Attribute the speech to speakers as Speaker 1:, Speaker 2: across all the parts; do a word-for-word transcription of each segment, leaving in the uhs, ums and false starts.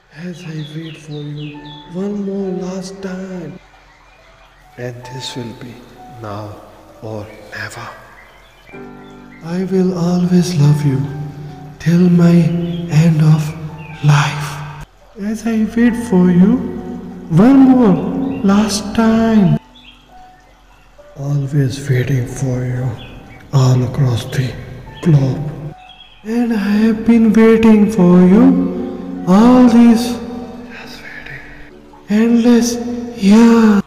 Speaker 1: as I wait for you one more last time. And this will be now or never. I will always love you till my end of life. As I wait for you one more last time. Always waiting for you all across the globe. And I have been waiting for you all these just waiting endless years.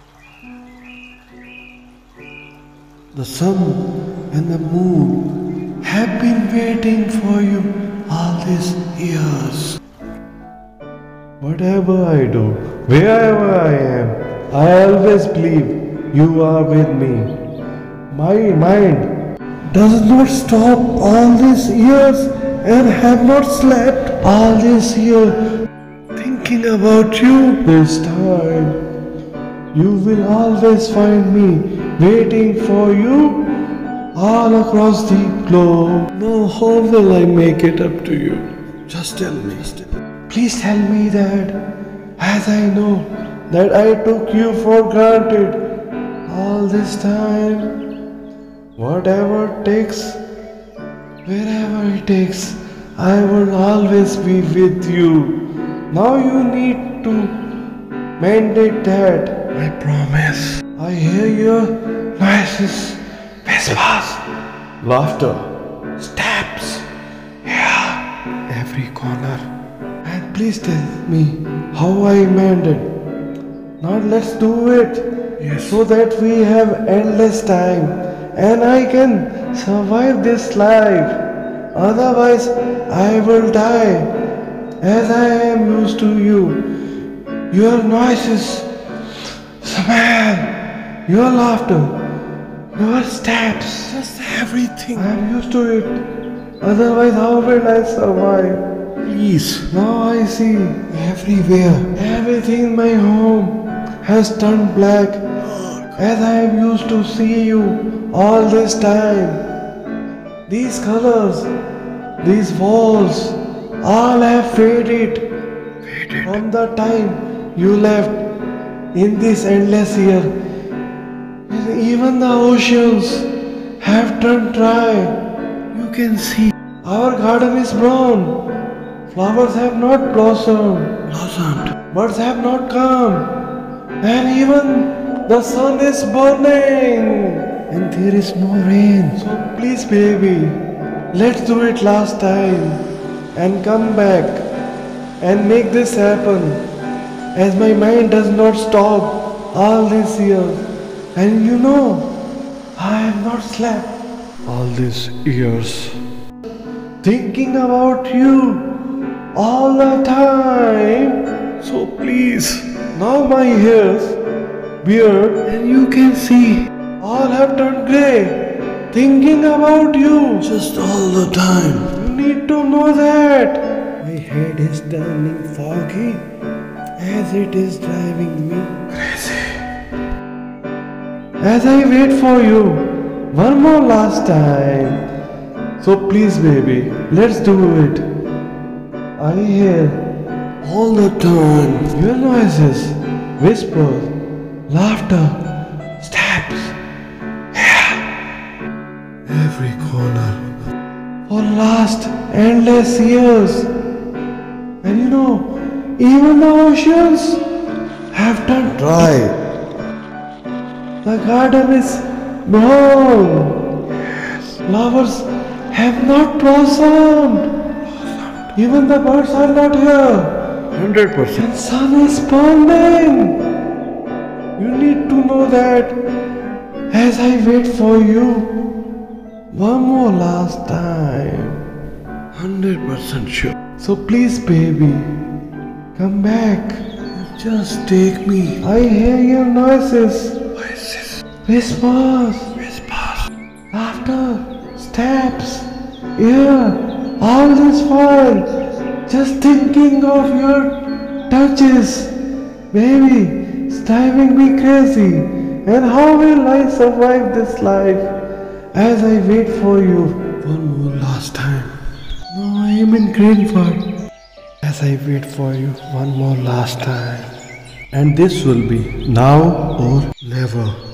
Speaker 1: The sun and the moon have been waiting for you all these years. Whatever I do, wherever I am, I always believe you are with me. My mind does not stop all these years and have not slept all these years thinking about you. This time, you will always find me waiting for you all across the globe. Now, how will I make it up to you? Just tell me. Please tell me that, as I know that I took you for granted all this time. Whatever it takes, wherever it takes, I will always be with you. Now you need to mandate that. I promise. I hear your noises, whispers, laughter, steps, yeah, every corner. And please tell me how I mended. Now let's do it. Yes. So that we have endless time and I can survive this life. Otherwise, I will die as I am used to you. Your noises, smell, your laughter, your steps, just everything. I am used to it. Otherwise, how will I survive? Please. Now I see everywhere. Everything in my home has turned black as I am used to see you all this time. These colors, these walls, all have faded, faded from the time you left in this endless year. And even the oceans have turned dry. You can see our garden is brown. Flowers have not blossomed, blossomed. Birds have not come, and even the sun is burning, and there is no rain. So please, baby, let's do it last time, and come back, and make this happen, as my mind does not stop all these years, and you know, I have not slept all these years, thinking about you all the time. So please, now my hairs, beard, and you can see all have turned grey, thinking about you just all the time. You need to know that. My head is turning foggy as it is driving me crazy. As I wait for you one more last time. So please, baby, let's do it. I hear all the time your noises, whispers, laughter, steps, yeah, every corner for last endless years. And you know, even the oceans have turned dry. The garden is brown. Flowers have not blossomed. Even the birds are not here. Hundred percent. And sun is burning. You need to know that as I wait for you one more last time. Hundred percent sure. So please, baby, come back. Just take me. I hear your noises. Voices. Whispers. Whispers. Laughter. Steps. Yeah. All this while, just thinking of your touches, baby, it's driving me crazy. And how will I survive this life as I wait for you one more last time? Now I am in Greenford. as I wait for you one more last time. And this will be now or never.